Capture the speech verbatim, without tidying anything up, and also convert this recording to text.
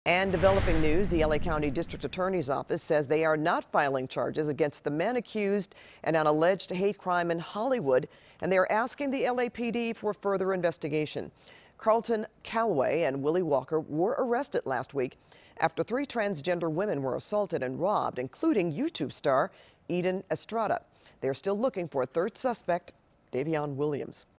And developing news, the L A County District Attorney's Office says they are not filing charges against the men accused in an alleged hate crime in Hollywood, and they are asking the L A P D for further investigation. Carlton Calloway and Willie Walker were arrested last week after three transgender women were assaulted and robbed, including YouTube star Eden Estrada. They are still looking for a third suspect, Davion Williams.